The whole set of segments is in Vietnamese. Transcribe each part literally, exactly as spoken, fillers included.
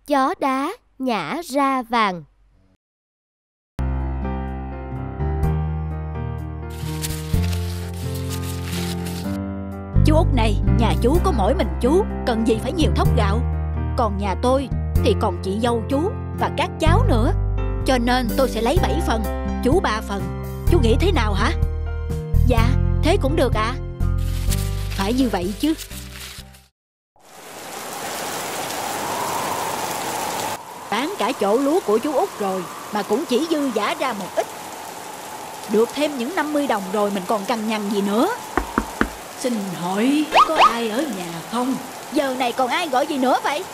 Chó đá nhả ra vàng. Chú Út này, nhà chú có mỗi mình chú, cần gì phải nhiều thóc gạo. Còn nhà tôi thì còn chị dâu chú và các cháu nữa. Cho nên tôi sẽ lấy bảy phần, chú ba phần. Chú nghĩ thế nào hả? Dạ, thế cũng được ạ. À? Phải như vậy chứ. Bán cả chỗ lúa của chú Út rồi mà cũng chỉ dư dả ra một ít. Được thêm những năm mươi đồng rồi mình còn cằn nhằn gì nữa. Xin hỏi có ai ở nhà không? Giờ này còn ai gọi gì nữa vậy?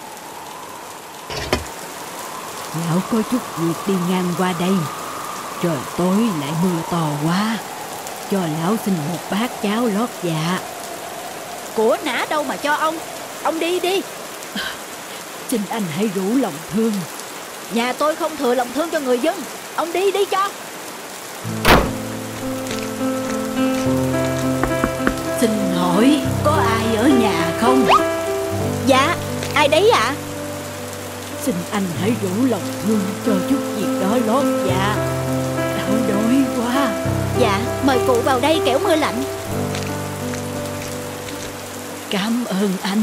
Lão có chút việc đi ngang qua đây. Trời tối lại mưa to quá, cho lão xin một bát cháo lót dạ. Của nã đâu mà cho ông. Ông đi đi. Xin anh hãy rủ lòng thương. Nhà tôi không thừa lòng thương cho người dân. Ông đi đi cho. Xin hỏi có ai ở nhà không? Dạ, ai đấy ạ? À? Xin anh hãy rủ lòng thương cho chút việc đó lót dạ. Lão đói quá. Dạ, mời cụ vào đây kẻo mưa lạnh. Cảm ơn anh.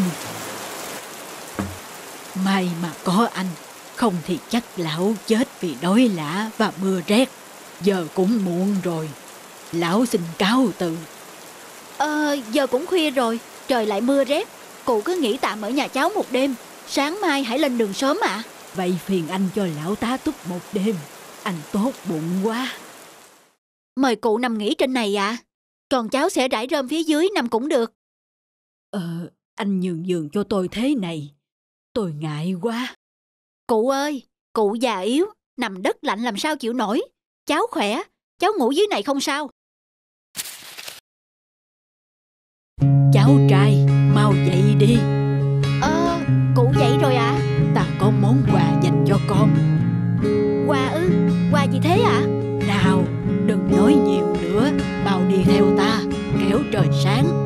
May mà có anh, không thì chắc lão chết vì đói lả và mưa rét. Giờ cũng muộn rồi, lão xin cáo từ. Ờ, giờ cũng khuya rồi, trời lại mưa rét. Cụ cứ nghỉ tạm ở nhà cháu một đêm, sáng mai hãy lên đường sớm ạ. À. Vậy phiền anh cho lão tá túc một đêm, anh tốt bụng quá. Mời cụ nằm nghỉ trên này ạ. À. Còn cháu sẽ rải rơm phía dưới nằm cũng được. Ờ, anh nhường giường cho tôi thế này, tôi ngại quá. Cụ ơi, cụ già yếu, nằm đất lạnh làm sao chịu nổi. Cháu khỏe, cháu ngủ dưới này không sao. Cháu trai, mau dậy đi. Ờ, cụ dậy rồi ạ. À? Ta có món quà dành cho con. Quà ư? Quà gì thế ạ? À? Nào, đừng nói nhiều nữa, mau đi theo ta, kéo trời sáng.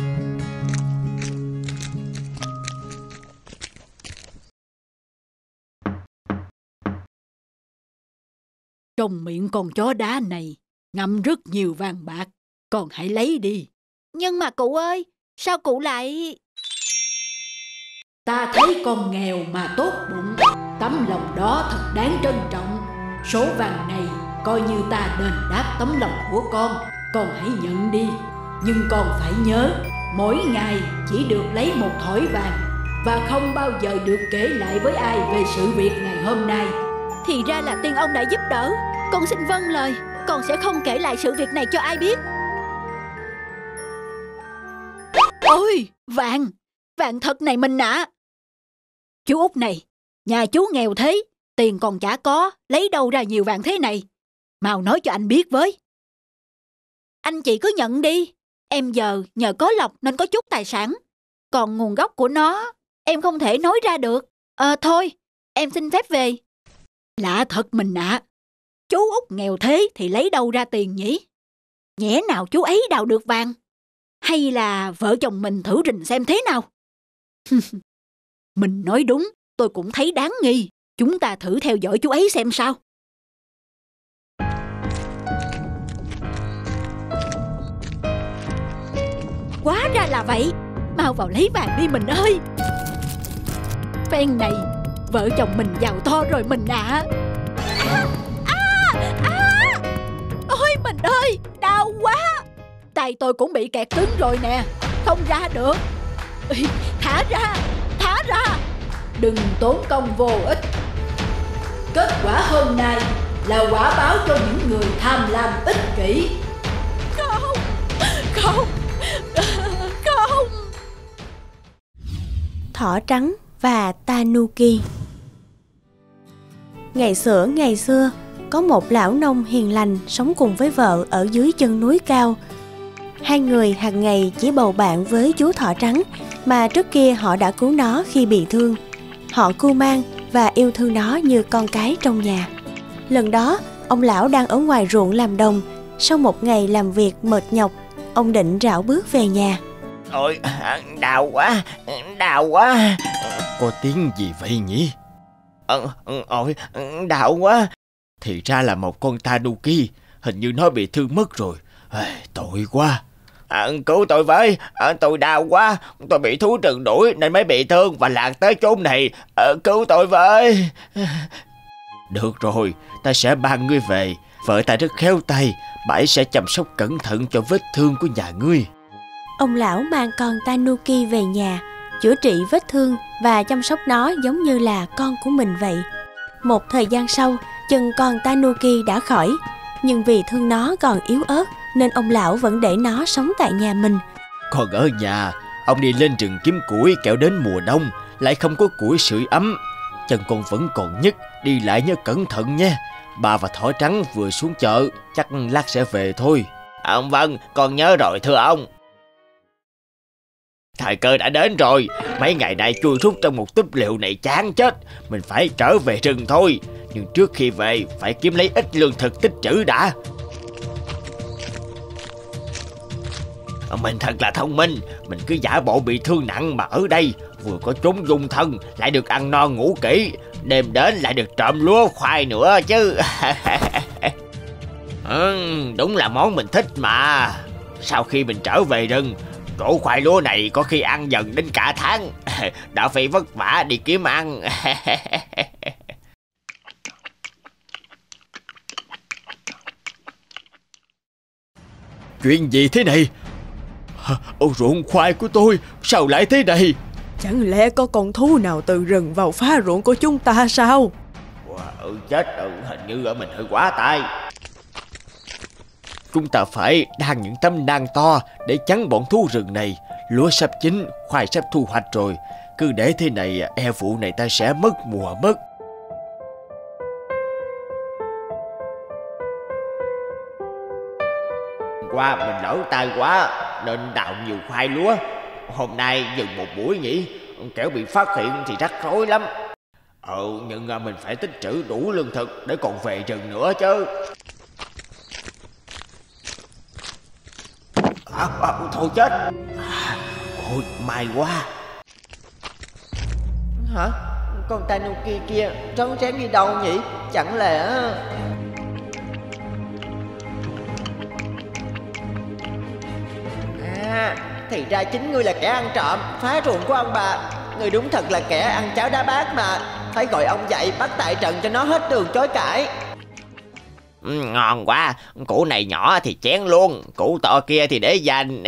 Trong miệng con chó đá này ngậm rất nhiều vàng bạc, con hãy lấy đi. Nhưng mà cụ ơi, sao cụ lại... Ta thấy con nghèo mà tốt bụng, tấm lòng đó thật đáng trân trọng. Số vàng này coi như ta đền đáp tấm lòng của con, con hãy nhận đi. Nhưng con phải nhớ, mỗi ngày chỉ được lấy một thỏi vàng và không bao giờ được kể lại với ai về sự việc ngày hôm nay. Thì ra là tiên ông đã giúp đỡ. Con xin vâng lời, con sẽ không kể lại sự việc này cho ai biết. Ôi, vàng, vàng thật này mình ạ. Chú Út này, nhà chú nghèo thế, tiền còn chả có, lấy đâu ra nhiều vàng thế này? Mau nói cho anh biết với. Anh chị cứ nhận đi, em giờ nhờ có lộc nên có chút tài sản. Còn nguồn gốc của nó, em không thể nói ra được. Ờ thôi, em xin phép về. Lạ thật mình ạ. À. Chú Út nghèo thế thì lấy đâu ra tiền nhỉ? Nhẽ nào chú ấy đào được vàng? Hay là vợ chồng mình thử rình xem thế nào? Mình nói đúng, tôi cũng thấy đáng nghi. Chúng ta thử theo dõi chú ấy xem sao. Quá ra là vậy. Mau vào lấy vàng đi mình ơi. Phen này, vợ chồng mình giàu to rồi mình ạ. À. À, à, à. Ôi mình ơi, đau quá. Tay tôi cũng bị kẹt cứng rồi nè, không ra được. Thả ra, thả ra. Đừng tốn công vô ích. Kết quả hôm nay là quả báo cho những người tham lam ích kỷ. Không, không, không. Thỏ trắng và Tanuki. Ngày xưa ngày xưa, có một lão nông hiền lành sống cùng với vợ ở dưới chân núi cao. Hai người hàng ngày chỉ bầu bạn với chú thỏ trắng mà trước kia họ đã cứu nó khi bị thương. Họ cưu mang và yêu thương nó như con cái trong nhà. Lần đó, ông lão đang ở ngoài ruộng làm đồng. Sau một ngày làm việc mệt nhọc, ông định rảo bước về nhà. Ôi, đau quá, đau quá. Có tiếng gì vậy nhỉ? ờ, ôi, đau quá. Thì ra là một con tanuki. Hình như nó bị thương mất rồi. Tội quá. À, cứu tôi với, à, tôi đau quá. Tôi bị thú rừng đuổi nên mới bị thương và lạc tới chốn này. À, cứu tôi với. Được rồi, ta sẽ mang ngươi về. Vợ ta rất khéo tay, bà ấy sẽ chăm sóc cẩn thận cho vết thương của nhà ngươi. Ông lão mang con tanuki về nhà, chữa trị vết thương và chăm sóc nó giống như là con của mình vậy. Một thời gian sau, chân con tanuki đã khỏi, nhưng vì thương nó còn yếu ớt nên ông lão vẫn để nó sống tại nhà mình. Còn ở nhà, ông đi lên rừng kiếm củi, kẻo đến mùa đông lại không có củi sưởi ấm. Chân con vẫn còn nhức, đi lại nhớ cẩn thận nhé. Bà và thỏ trắng vừa xuống chợ, chắc lát sẽ về thôi. À, vâng, con nhớ rồi thưa ông. Thời cơ đã đến rồi. Mấy ngày nay chui rút trong một túp lều này chán chết. Mình phải trở về rừng thôi. Nhưng trước khi về phải kiếm lấy ít lương thực tích trữ đã. Mình thật là thông minh. Mình cứ giả bộ bị thương nặng mà ở đây vừa có chốn dung thân, lại được ăn no ngủ kỹ. Đêm đến lại được trộm lúa khoai nữa chứ. Ừ, đúng là món mình thích mà. Sau khi mình trở về rừng, củ khoai lúa này có khi ăn dần đến cả tháng. Đã phải vất vả đi kiếm ăn. Chuyện gì thế này? Ô, ruộng khoai của tôi sao lại thế này? Chẳng lẽ có con thú nào từ rừng vào phá ruộng của chúng ta sao? Ừ, chết, ừ, hình như ở mình hơi quá tay. Chúng ta phải đan những tấm nang to để chắn bọn thú rừng này. Lúa sắp chín, khoai sắp thu hoạch rồi. Cứ để thế này, e vụ này ta sẽ mất mùa mất. Qua mình lỡ tay quá nên đào nhiều khoai lúa. Hôm nay dừng một buổi nhỉ, kẻo bị phát hiện thì rắc rối lắm. Ừ, nhưng mình phải tích trữ đủ lương thực để còn về rừng nữa chứ. À, à, thôi chết. À, ôi, may quá. Hả? Con tanuki kia trốn tránh đi đâu nhỉ? Chẳng lẽ... À, thì ra chính ngươi là kẻ ăn trộm, phá ruộng của ông bà. Ngươi đúng thật là kẻ ăn cháo đá bát mà. Phải gọi ông dậy bắt tại trận cho nó hết đường chối cãi. Ừ, ngon quá. Củ này nhỏ thì chén luôn, củ to kia thì để dành.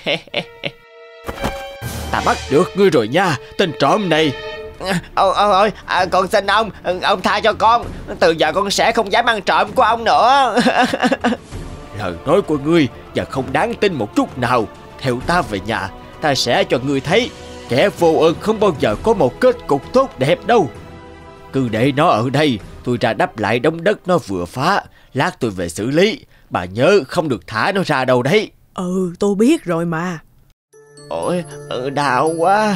Ta bắt được ngươi rồi nha, tên trộm này. Ôi ôi ôi, à, con xin ông, ông tha cho con. Từ giờ con sẽ không dám ăn trộm của ông nữa. Lời nói của ngươi và không đáng tin một chút nào. Theo ta về nhà, ta sẽ cho ngươi thấy kẻ vô ơn không bao giờ có một kết cục tốt đẹp đâu. Cứ để nó ở đây, tôi ra đắp lại đống đất nó vừa phá. Lát tôi về xử lý. Bà nhớ không được thả nó ra đâu đấy. Ừ, tôi biết rồi mà. Ôi, đau quá.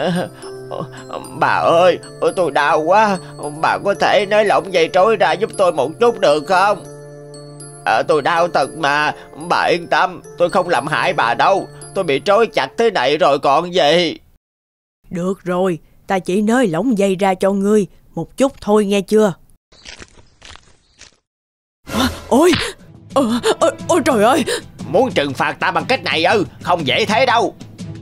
Bà ơi, tôi đau quá. Bà có thể nới lỏng dây trói ra giúp tôi một chút được không? À, tôi đau thật mà. Bà yên tâm, tôi không làm hại bà đâu. Tôi bị trói chặt thế này rồi còn gì. Được rồi, ta chỉ nới lỏng dây ra cho ngươi một chút thôi nghe chưa? À, ôi, ôi, ôi, ôi trời ơi. Muốn trừng phạt ta bằng cách này ư? Không dễ thế đâu.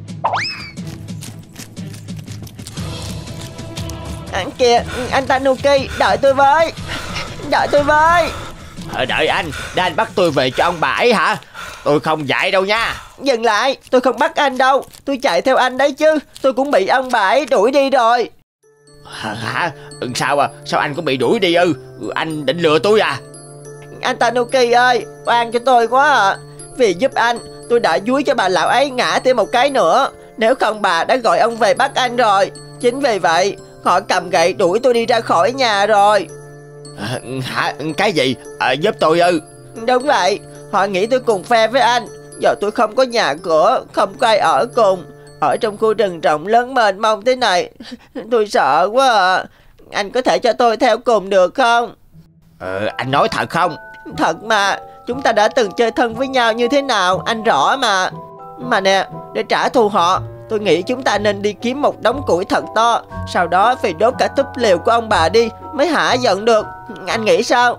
Anh kìa, anh tanuki, đợi tôi với. Đợi tôi với. Đợi anh, để anh bắt tôi về cho ông bà ấy hả? Tôi không dạy đâu nha. Dừng lại, tôi không bắt anh đâu. Tôi chạy theo anh đấy chứ. Tôi cũng bị ông bà ấy đuổi đi rồi. Hả? Ừ, sao à? Sao anh cũng bị đuổi đi ư? Anh định lừa tôi à? Anh tanuki ơi, oan cho tôi quá à. Vì giúp anh, tôi đã dúi cho bà lão ấy ngã thêm một cái nữa. Nếu không bà đã gọi ông về bắt anh rồi. Chính vì vậy, họ cầm gậy đuổi tôi đi ra khỏi nhà rồi. À, hả? Cái gì? À, giúp tôi ư? Đúng vậy, họ nghĩ tôi cùng phe với anh. Giờ tôi không có nhà cửa, không có ai ở cùng. Ở trong khu rừng rộng lớn mênh mông thế này, tôi sợ quá à. Anh có thể cho tôi theo cùng được không? Ờ, anh nói thật không? Thật mà, chúng ta đã từng chơi thân với nhau như thế nào, anh rõ mà. Mà nè, để trả thù họ, Tôi nghĩ chúng ta nên đi kiếm một đống củi thật to, sau đó phải đốt cả túp lều của ông bà đi mới hả giận được. Anh nghĩ sao?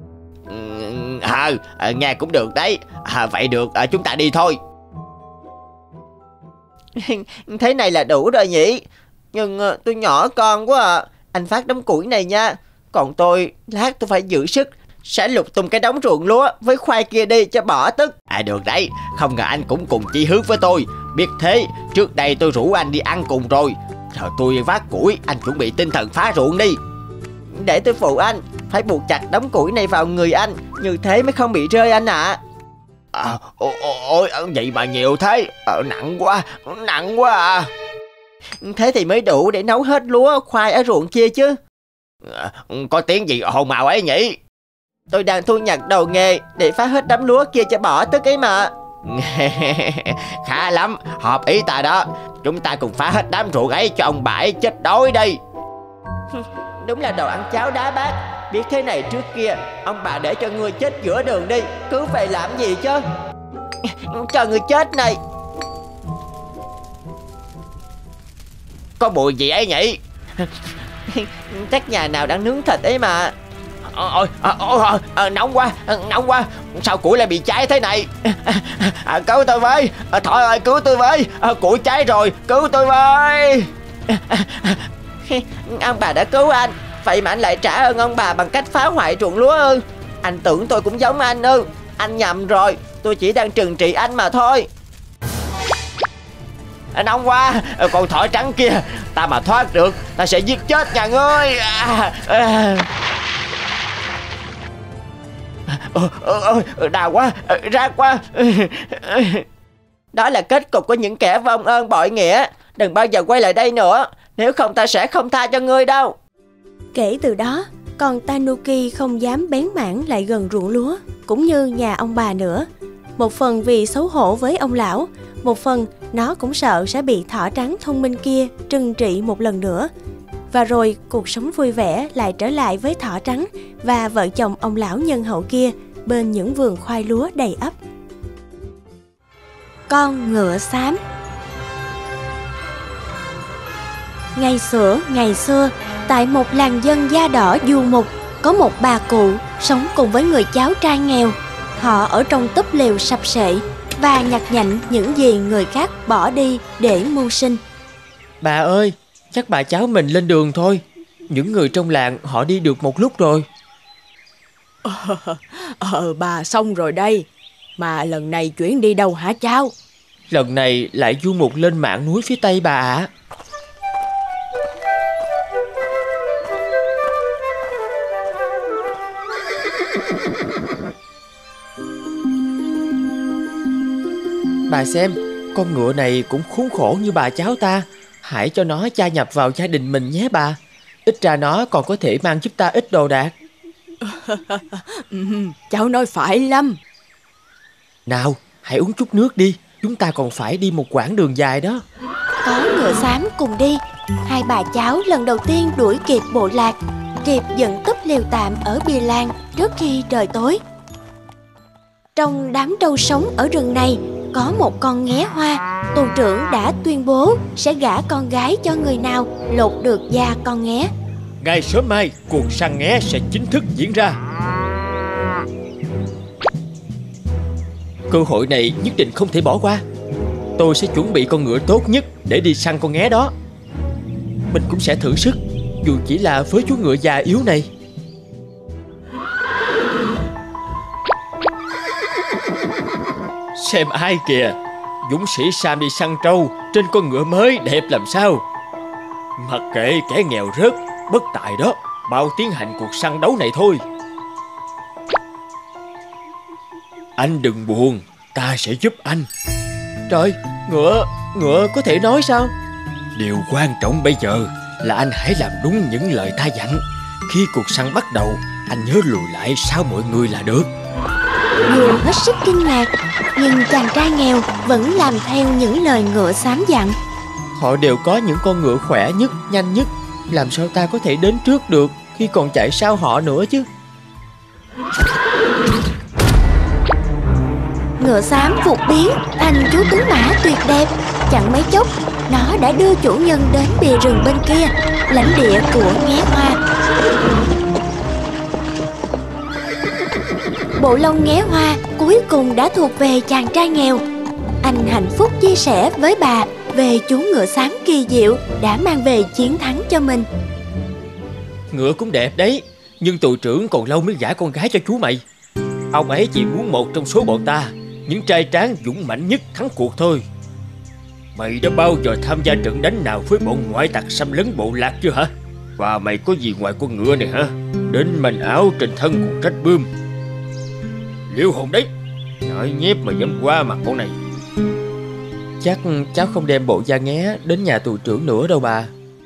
À, à nghe cũng được đấy. À, vậy được, à, chúng ta đi thôi. Thế này là đủ rồi nhỉ? Nhưng tôi nhỏ con quá à. Anh phát đống củi này nha. Còn tôi, lát tôi phải giữ sức, sẽ lục tung cái đống ruộng lúa với khoai kia đi cho bỏ tức. À được đấy, không ngờ anh cũng cùng chí hướng với tôi. Biết thế, trước đây tôi rủ anh đi ăn cùng rồi. Giờ tôi vác củi, anh chuẩn bị tinh thần phá ruộng đi. Để tôi phụ anh. Phải buộc chặt đống củi này vào người anh, như thế mới không bị rơi anh ạ. À. À, ôi, ôi, vậy mà nhiều thế. À, nặng quá, nặng quá à. Thế thì mới đủ để nấu hết lúa khoai ở ruộng kia chứ. À, có tiếng gì ồn ào ấy nhỉ? Tôi đang thu nhặt đầu nghề để phá hết đám lúa kia cho bỏ tức ấy mà. Khá lắm, hợp ý ta đó. Chúng ta cùng phá hết đám ruộng ấy cho ông bà ấy chết đói đi. Đúng là đồ ăn cháo đá bát. Biết thế này trước kia, ông bà để cho ngươi chết giữa đường đi, cứ về làm gì chứ? Cho người chết này. Có mùi gì ấy nhỉ? Chắc nhà nào đang nướng thịt ấy mà. Ôi, ôi, ôi, ôi, nóng quá, nóng quá. Sao củi lại bị cháy thế này? À, cứu tôi với, à, Thọ ơi cứu tôi với, à, củi cháy rồi, cứu tôi với. Ông bà đã cứu anh, vậy mà anh lại trả ơn ông bà bằng cách phá hoại ruộng lúa ư? Anh tưởng tôi cũng giống anh ư? Anh nhầm rồi, tôi chỉ đang trừng trị anh mà thôi. Nóng quá, con thỏ trắng kia, ta mà thoát được, ta sẽ giết chết nhà ngươi. À, à. Ôi, ôi, đau quá, rát quá. Đó là kết cục của những kẻ vong ơn bội nghĩa. Đừng bao giờ quay lại đây nữa, nếu không ta sẽ không tha cho ngươi đâu. Kể từ đó, con Tanuki không dám bén mảng lại gần ruộng lúa, cũng như nhà ông bà nữa. Một phần vì xấu hổ với ông lão, một phần nó cũng sợ sẽ bị thỏ trắng thông minh kia trừng trị một lần nữa. Và rồi cuộc sống vui vẻ lại trở lại với thỏ trắng và vợ chồng ông lão nhân hậu kia bên những vườn khoai lúa đầy ắp. Con ngựa xám. Ngày xưa, ngày xưa, tại một làng dân da đỏ du mục, có một bà cụ sống cùng với người cháu trai nghèo. Họ ở trong túp lều sập sệ và nhặt nhạnh những gì người khác bỏ đi để mưu sinh. Bà ơi, chắc bà cháu mình lên đường thôi. Những người trong làng họ đi được một lúc rồi. Ờ, ờ bà xong rồi đây. Mà lần này chuyển đi đâu hả cháu? Lần này lại du mục lên mạn núi phía tây bà ạ. Bà xem, con ngựa này cũng khốn khổ như bà cháu ta. Hãy cho nó gia nhập vào gia đình mình nhé bà. Ít ra nó còn có thể mang giúp ta ít đồ đạc. Cháu nói phải lắm. Nào, hãy uống chút nước đi. Chúng ta còn phải đi một quãng đường dài đó. Có ngựa xám cùng đi. Hai bà cháu lần đầu tiên đuổi kịp bộ lạc, kịp dựng túp lều tạm ở bìa làng trước khi trời tối. Trong đám trâu sống ở rừng này có một con nghé hoa. Tù trưởng đã tuyên bố sẽ gả con gái cho người nào lột được da con nghé. Ngày sớm mai, cuộc săn nghé sẽ chính thức diễn ra. Cơ hội này nhất định không thể bỏ qua. Tôi sẽ chuẩn bị con ngựa tốt nhất để đi săn con nghé đó. Mình cũng sẽ thử sức, dù chỉ là với chú ngựa già yếu này. Xem ai kìa, dũng sĩ Sam đi săn trâu trên con ngựa mới đẹp làm sao. Mặc kệ kẻ nghèo rớt, bất tài đó, bao tiến hành cuộc săn đấu này thôi. Anh đừng buồn, ta sẽ giúp anh. Trời, ngựa, ngựa có thể nói sao? Điều quan trọng bây giờ là anh hãy làm đúng những lời ta dặn. Khi cuộc săn bắt đầu, anh nhớ lùi lại sau mọi người là được. Dù hết sức kinh ngạc, nhưng chàng trai nghèo vẫn làm theo những lời ngựa xám dặn. Họ đều có những con ngựa khỏe nhất, nhanh nhất. Làm sao ta có thể đến trước được khi còn chạy sau họ nữa chứ? Ngựa xám vụt biến thành chú tuấn mã tuyệt đẹp. Chẳng mấy chốc, nó đã đưa chủ nhân đến bìa rừng bên kia, lãnh địa của nghé hoa. Bộ lông nghé hoa cuối cùng đã thuộc về chàng trai nghèo. Anh hạnh phúc chia sẻ với bà về chú ngựa xám kỳ diệu đã mang về chiến thắng cho mình. Ngựa cũng đẹp đấy, nhưng tù trưởng còn lâu mới gả con gái cho chú mày. Ông ấy chỉ muốn một trong số bọn ta, những trai tráng dũng mãnh nhất thắng cuộc thôi. Mày đã bao giờ tham gia trận đánh nào với bọn ngoại tặc xâm lấn bộ lạc chưa hả? Và mày có gì ngoài con ngựa này hả? Đến manh áo trên thân còn trách bươm. Liêu hồn đấy, nói nhép mà dám qua mặt con này. Chắc cháu không đem bộ da nghé đến nhà tù trưởng nữa đâu bà.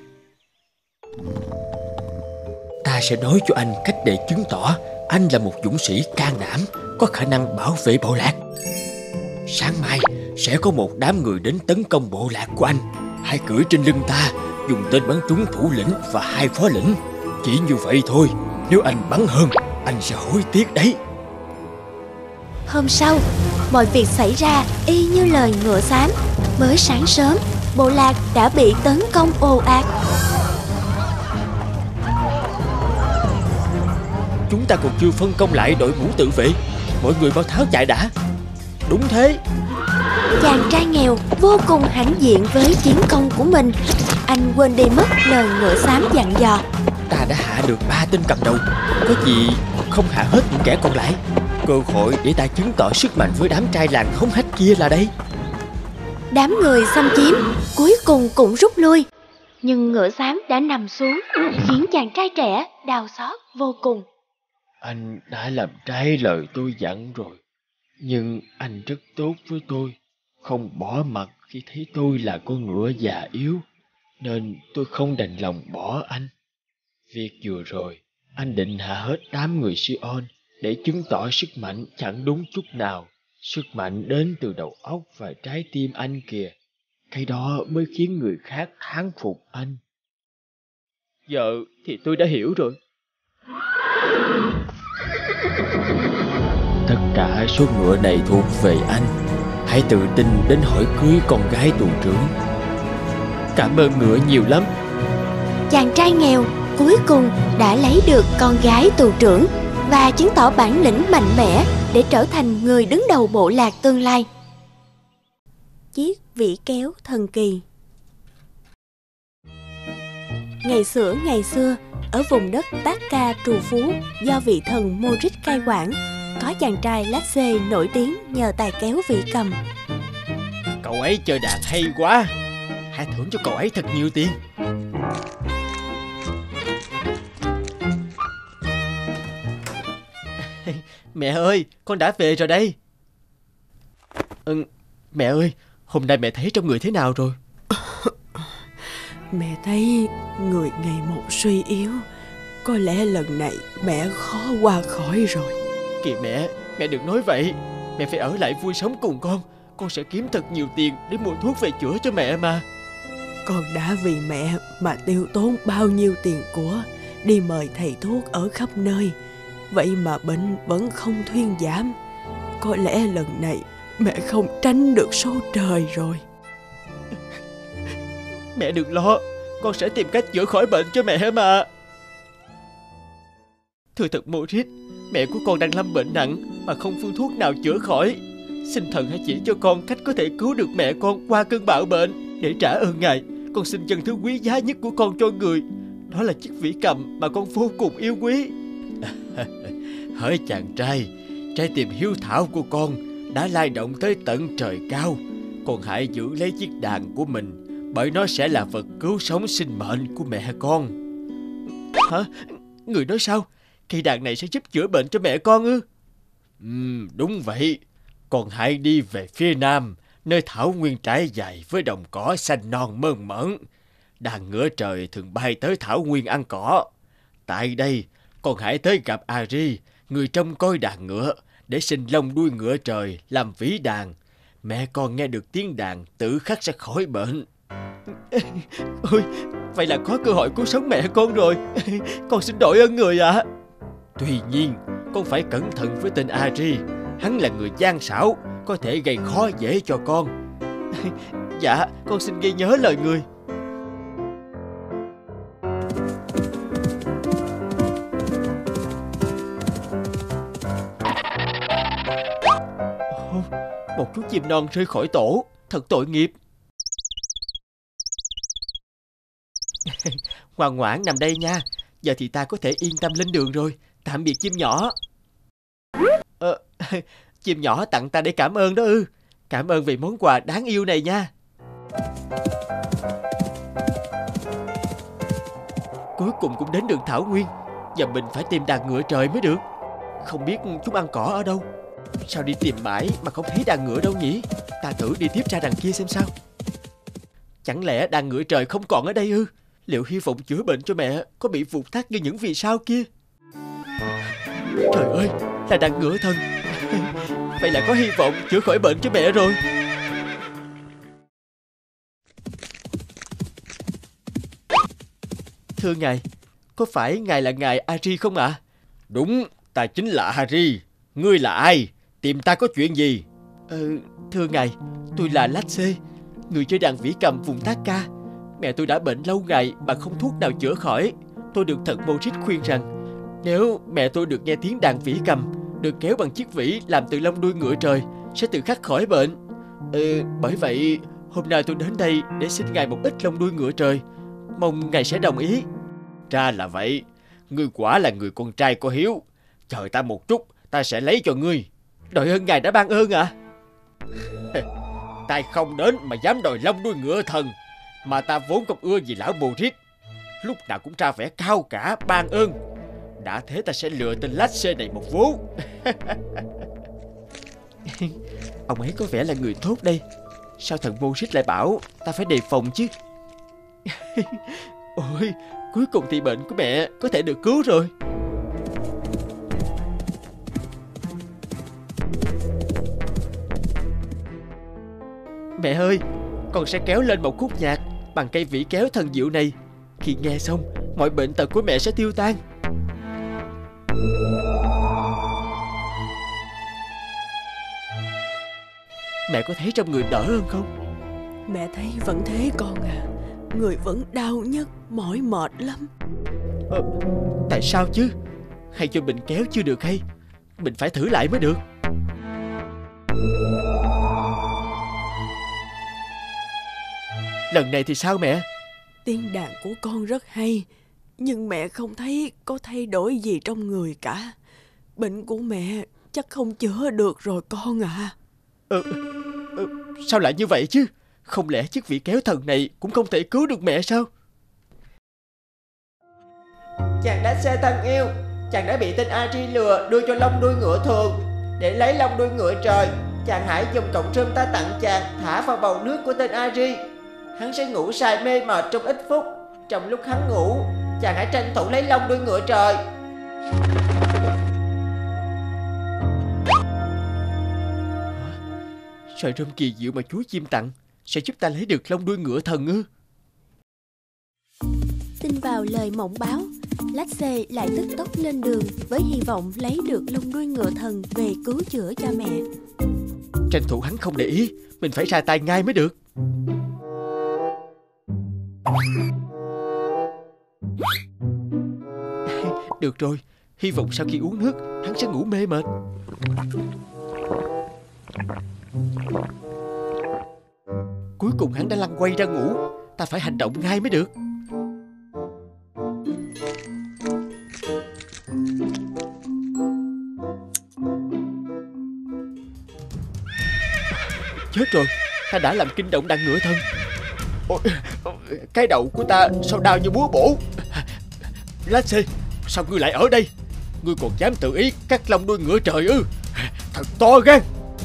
Ta sẽ nói cho anh cách để chứng tỏ anh là một dũng sĩ can đảm, có khả năng bảo vệ bộ lạc. Sáng mai sẽ có một đám người đến tấn công bộ lạc của anh. Hãy cưỡi trên lưng ta, dùng tên bắn trúng thủ lĩnh và hai phó lĩnh. Chỉ như vậy thôi, nếu anh bắn hơn, anh sẽ hối tiếc đấy. Hôm sau, mọi việc xảy ra y như lời ngựa xám. Mới sáng sớm, bộ lạc đã bị tấn công ồ ạt. Chúng ta còn chưa phân công lại đội ngũ tự vệ. Mọi người mau tháo chạy đã. Đúng thế. Chàng trai nghèo vô cùng hãnh diện với chiến công của mình. Anh quên đi mất lời ngựa xám dặn dò. Ta đã hạ được ba tên cầm đầu, có gì không hạ hết những kẻ còn lại. Cơ hội để ta chứng tỏ sức mạnh với đám trai làng hống hách kia là đây. Đám người xâm chiếm cuối cùng cũng rút lui. Nhưng ngựa xám đã nằm xuống, khiến chàng trai trẻ đau xót vô cùng. Anh đã làm trái lời tôi dặn rồi, nhưng anh rất tốt với tôi, không bỏ mặt khi thấy tôi là con ngựa già yếu, nên tôi không đành lòng bỏ anh. Việc vừa rồi, anh định hạ hết đám người Sion để chứng tỏ sức mạnh chẳng đúng chút nào. Sức mạnh đến từ đầu óc và trái tim anh kìa. Cái đó mới khiến người khác thán phục anh. Giờ thì tôi đã hiểu rồi. Tất cả số ngựa này thuộc về anh. Hãy tự tin đến hỏi cưới con gái tù trưởng. Cảm ơn ngựa nhiều lắm. Chàng trai nghèo cuối cùng đã lấy được con gái tù trưởng và chứng tỏ bản lĩnh mạnh mẽ để trở thành người đứng đầu bộ lạc tương lai. Chiếc vĩ kéo thần kỳ. Ngày xưa ngày xưa, ở vùng đất Tác Ca trù phú do vị thần Moritz cai quản, có chàng trai Lasse nổi tiếng nhờ tài kéo vĩ cầm. Cậu ấy chơi đàn hay quá, hãy thưởng cho cậu ấy thật nhiều tiền. Mẹ ơi, con đã về rồi đây. Ừ, mẹ ơi, hôm nay mẹ thấy trong người thế nào rồi? Mẹ thấy người ngày một suy yếu. Có lẽ lần này mẹ khó qua khỏi rồi. Kìa mẹ, mẹ đừng nói vậy. Mẹ phải ở lại vui sống cùng con. Con sẽ kiếm thật nhiều tiền để mua thuốc về chữa cho mẹ mà. Con đã vì mẹ mà tiêu tốn bao nhiêu tiền của, đi mời thầy thuốc ở khắp nơi. Vậy mà bệnh vẫn không thuyên giảm. Có lẽ lần này mẹ không tránh được số trời rồi. Mẹ đừng lo, con sẽ tìm cách chữa khỏi bệnh cho mẹ mà. Thưa thật Moritz, mẹ của con đang lâm bệnh nặng mà không phương thuốc nào chữa khỏi. Xin thần hãy chỉ cho con cách có thể cứu được mẹ con qua cơn bạo bệnh. Để trả ơn ngài, con xin dâng thứ quý giá nhất của con cho người. Đó là chiếc vĩ cầm mà con vô cùng yêu quý. Hỡi chàng trai, trái tim hiếu thảo của con đã lay động tới tận trời cao. Con hãy giữ lấy chiếc đàn của mình, bởi nó sẽ là vật cứu sống sinh mệnh của mẹ con. Hả? Người nói sao? Cây đàn này sẽ giúp chữa bệnh cho mẹ con ư? Ừ, đúng vậy. Con hãy đi về phía nam, nơi thảo nguyên trải dài với đồng cỏ xanh non mơn mởn. Đàn ngựa trời thường bay tới thảo nguyên ăn cỏ. Tại đây, con hãy tới gặp Ari, người trông coi đàn ngựa, để xin lông đuôi ngựa trời làm vĩ đàn. Mẹ con nghe được tiếng đàn tự khắc sẽ khỏi bệnh. Ôi, vậy là có cơ hội cứu sống mẹ con rồi. Con xin đội ơn người ạ. À. Tuy nhiên, con phải cẩn thận với tên Ari. Hắn là người gian xảo, có thể gây khó dễ cho con. Dạ, con xin ghi nhớ lời người. Ồ, một chú chim non rơi khỏi tổ, thật tội nghiệp. Ngoan ngoãn nằm đây nha. Giờ thì ta có thể yên tâm lên đường rồi. Tạm biệt chim nhỏ. Ờ, chim nhỏ tặng ta để cảm ơn đó ư? Cảm ơn vì món quà đáng yêu này nha. Cuối cùng cũng đến đường thảo nguyên. Giờ mình phải tìm đàn ngựa trời mới được. Không biết chúng ăn cỏ ở đâu. Sao đi tìm mãi mà không thấy đàn ngựa đâu nhỉ? Ta thử đi tiếp ra đằng kia xem sao. Chẳng lẽ đàn ngựa trời không còn ở đây ư? Liệu hy vọng chữa bệnh cho mẹ có bị vụt thắt như những vì sao kia? Trời ơi, là đàn ngựa thần. Vậy là có hy vọng chữa khỏi bệnh cho mẹ rồi. Thưa ngài, có phải ngài là ngài Ari không ạ? À? Đúng, ta chính là Ari. Ngươi là ai? Tìm ta có chuyện gì? Ờ, thưa ngài, tôi là Lasse, người chơi đàn vĩ cầm vùng Thác-ca. Mẹ tôi đã bệnh lâu ngày mà không thuốc nào chữa khỏi. Tôi được thần Moritz khuyên rằng nếu mẹ tôi được nghe tiếng đàn vĩ cầm, được kéo bằng chiếc vĩ làm từ lông đuôi ngựa trời, sẽ tự khắc khỏi bệnh. Ừ, bởi vậy hôm nay tôi đến đây để xin ngài một ít lông đuôi ngựa trời. Mong ngài sẽ đồng ý. Ra là vậy. Ngươi quả là người con trai có hiếu. Chờ ta một chút, ta sẽ lấy cho ngươi. Đội ơn ngài đã ban ơn ạ. À? Ta không đến mà dám đòi lông đuôi ngựa thần. Mà ta vốn không ưa gì lão Moritz. Lúc nào cũng ra vẻ cao cả ban ơn. Đã thế ta sẽ lừa tên Lasse này một vố. Ông ấy có vẻ là người tốt đây. Sao thần Moritz lại bảo ta phải đề phòng chứ? Ôi, cuối cùng thì bệnh của mẹ có thể được cứu rồi. Mẹ ơi, con sẽ kéo lên một khúc nhạc bằng cây vĩ kéo thần diệu này. Khi nghe xong, mọi bệnh tật của mẹ sẽ tiêu tan. Mẹ có thấy trong người đỡ hơn không? Mẹ thấy vẫn thế con à. Người vẫn đau nhức, mỏi mệt lắm. Ờ, tại sao chứ? Hay cho mình kéo chưa được hay? Mình phải thử lại mới được. Lần này thì sao mẹ? Tiếng đàn của con rất hay, nhưng mẹ không thấy có thay đổi gì trong người cả. Bệnh của mẹ chắc không chữa được rồi con à. Ừ, ừ, sao lại như vậy chứ? Không lẽ chiếc vĩ kéo thần này cũng không thể cứu được mẹ sao? Chàng đã xe thân yêu. Chàng đã bị tên Ari lừa đưa cho lông đuôi ngựa thường. Để lấy lông đuôi ngựa trời, chàng hãy dùng cọng rơm ta tặng chàng thả vào bầu nước của tên Ari. Hắn sẽ ngủ say mê mệt trong ít phút. Trong lúc hắn ngủ, chàng hãy tranh thủ lấy lông đuôi ngựa trời. Sợi rơm kỳ diệu mà chú chim tặng sẽ giúp ta lấy được lông đuôi ngựa thần ư? Tin vào lời mộng báo, Lasse lại tức tốc lên đường với hy vọng lấy được lông đuôi ngựa thần về cứu chữa cho mẹ. Tranh thủ hắn không để ý, mình phải ra tay ngay mới được. Được rồi, hy vọng sau khi uống nước hắn sẽ ngủ mê mệt. Cuối cùng hắn đã lăn quay ra ngủ. Ta phải hành động ngay mới được. Chết rồi, ta đã làm kinh động đàn ngựa thần. Ôi, cái đầu của ta sao đau như búa bổ. Lasse, sao ngươi lại ở đây? Ngươi còn dám tự ý cắt lông đuôi ngựa trời ư? Thật to gan.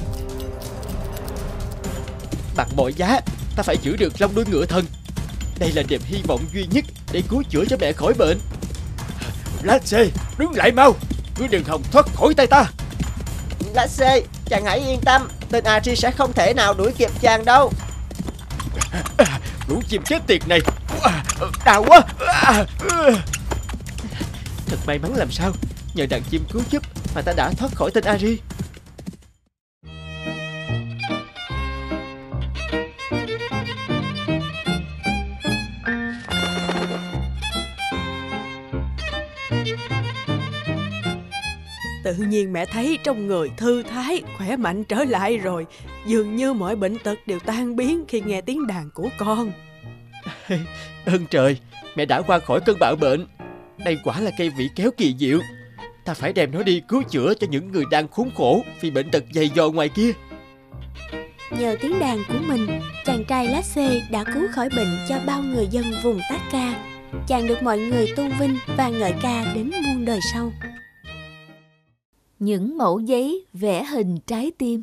Bằng mọi giá, ta phải giữ được lông đuôi ngựa thần. Đây là niềm hy vọng duy nhất để cứu chữa cho mẹ khỏi bệnh. Lasse, đứng lại mau. Ngươi đừng hòng thoát khỏi tay ta. Lasse, chàng hãy yên tâm. Tên Ari sẽ không thể nào đuổi kịp chàng đâu. Lũ chim chết tiệt này, đau quá. Thật may mắn làm sao, nhờ đàn chim cứu giúp mà ta đã thoát khỏi tên Ari. Tự nhiên mẹ thấy trong người thư thái, khỏe mạnh trở lại rồi. Dường như mọi bệnh tật đều tan biến khi nghe tiếng đàn của con. Ơn trời, mẹ đã qua khỏi cơn bạo bệnh. Đây quả là cây vị kéo kỳ diệu. Ta phải đem nó đi cứu chữa cho những người đang khốn khổ vì bệnh tật dày dò ngoài kia. Nhờ tiếng đàn của mình, chàng trai lá xê đã cứu khỏi bệnh cho bao người dân vùng Tác Ca. Chàng được mọi người tôn vinh và ngợi ca đến muôn đời sau. Những mẩu giấy vẽ hình trái tim.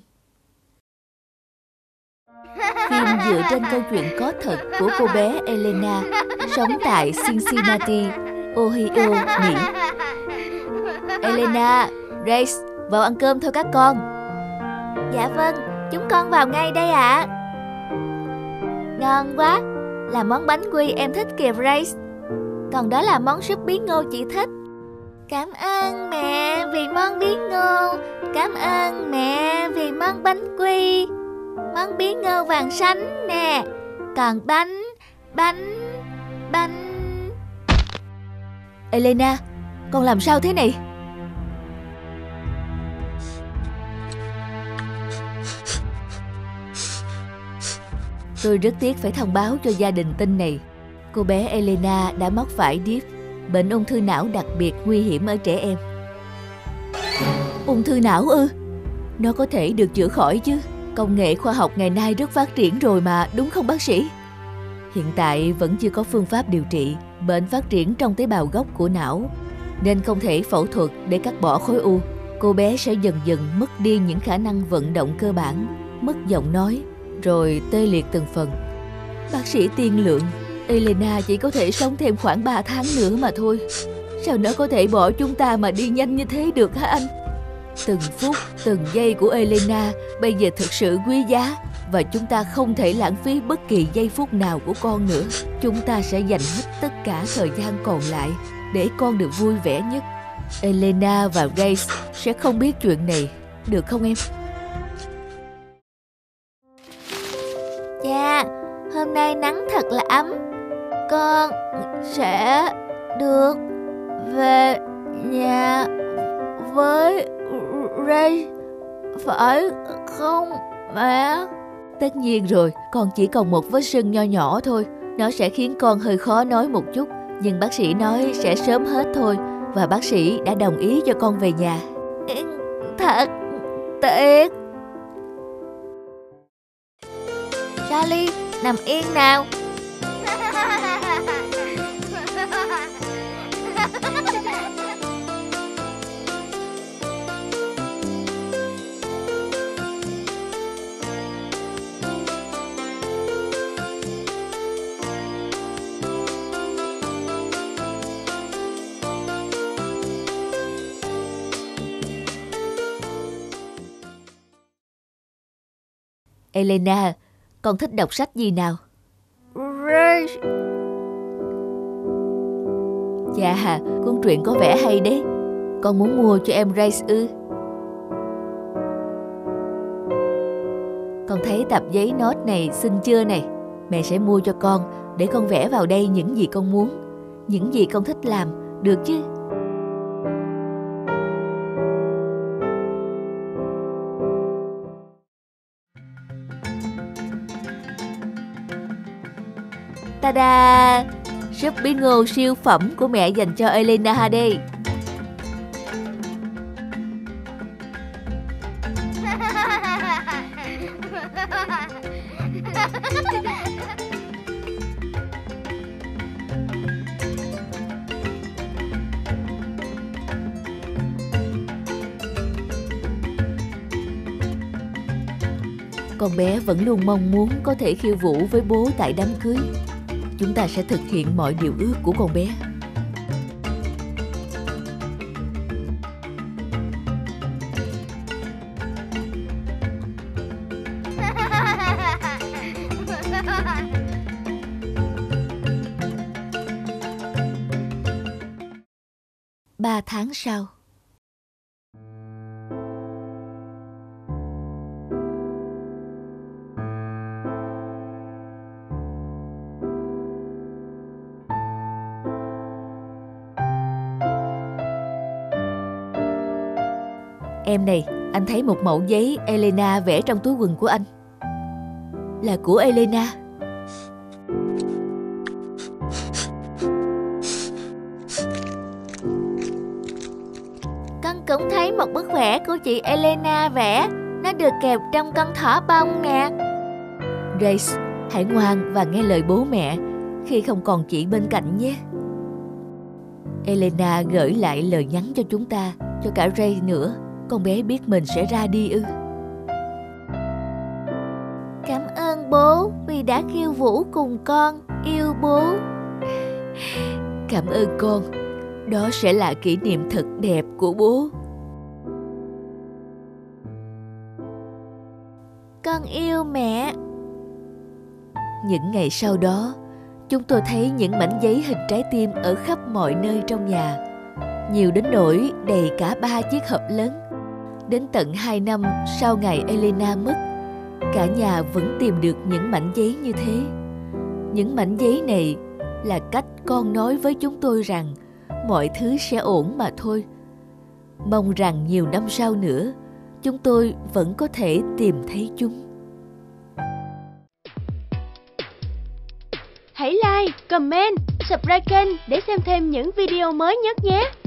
Phim dựa trên câu chuyện có thật của cô bé Elena, sống tại Cincinnati, Ohio, Mỹ. Elena, Grace, vào ăn cơm thôi các con. Dạ vâng, chúng con vào ngay đây ạ. À. Ngon quá, là món bánh quy em thích kìa Grace. Còn đó là món súp bí ngô chị thích. Cảm ơn mẹ vì món bí ngô. Cảm ơn mẹ vì món bánh quy. Món bí ngô vàng xanh nè. Còn bánh, bánh, bánh. Elena, con làm sao thế này? Tôi rất tiếc phải thông báo cho gia đình tin này. Cô bé Elena đã mắc phải điếc, bệnh ung thư não đặc biệt nguy hiểm ở trẻ em. Ung thư não ư? Nó có thể được chữa khỏi chứ? Công nghệ khoa học ngày nay rất phát triển rồi mà, đúng không bác sĩ? Hiện tại vẫn chưa có phương pháp điều trị. Bệnh phát triển trong tế bào gốc của não, nên không thể phẫu thuật để cắt bỏ khối u. Cô bé sẽ dần dần mất đi những khả năng vận động cơ bản, mất giọng nói, rồi tê liệt từng phần. Bác sĩ tiên lượng, Elena chỉ có thể sống thêm khoảng ba tháng nữa mà thôi. Sao nó có thể bỏ chúng ta mà đi nhanh như thế được hả anh? Từng phút, từng giây của Elena bây giờ thực sự quý giá, và chúng ta không thể lãng phí bất kỳ giây phút nào của con nữa. Chúng ta sẽ dành hết tất cả thời gian còn lại để con được vui vẻ nhất. Elena và Grace sẽ không biết chuyện này, được không em? Cha, hôm nay nắng thật là ấm. Con sẽ được về nhà với Ray, phải không mẹ? Tất nhiên rồi, con chỉ còn một vết sưng nho nhỏ thôi. Nó sẽ khiến con hơi khó nói một chút, nhưng bác sĩ nói sẽ sớm hết thôi. Và bác sĩ đã đồng ý cho con về nhà. Thật tiếc. Charlie, nằm yên nào. Elena, con thích đọc sách gì nào? Grace. Chà, cuốn truyện có vẻ hay đấy. Con muốn mua cho em Grace ư? Con thấy tập giấy note này xinh chưa này? Mẹ sẽ mua cho con, để con vẽ vào đây những gì con muốn, những gì con thích làm, được chứ? Ta-da! Súp bí ngô siêu phẩm của mẹ dành cho Elena đây. Con bé vẫn luôn mong muốn có thể khiêu vũ với bố tại đám cưới. Chúng ta sẽ thực hiện mọi điều ước của con bé. Ba tháng sau. Em này, anh thấy một mẩu giấy Elena vẽ trong túi quần của anh. Là của Elena. Con cũng thấy một bức vẽ của chị Elena vẽ. Nó được kẹp trong con thỏ bông nè. Grace, hãy ngoan và nghe lời bố mẹ khi không còn chị bên cạnh nhé. Elena gửi lại lời nhắn cho chúng ta, cho cả Ray nữa. Con bé biết mình sẽ ra đi ư? Cảm ơn bố vì đã khiêu vũ cùng con. Yêu bố. Cảm ơn con. Đó sẽ là kỷ niệm thật đẹp của bố. Con yêu mẹ. Những ngày sau đó, chúng tôi thấy những mảnh giấy hình trái tim ở khắp mọi nơi trong nhà. Nhiều đến nỗi đầy cả ba chiếc hộp lớn. Đến tận hai năm sau ngày Elena mất, cả nhà vẫn tìm được những mảnh giấy như thế. Những mảnh giấy này là cách con nói với chúng tôi rằng mọi thứ sẽ ổn mà thôi. Mong rằng nhiều năm sau nữa, chúng tôi vẫn có thể tìm thấy chúng. Hãy like, comment, subscribe kênh để xem thêm những video mới nhất nhé!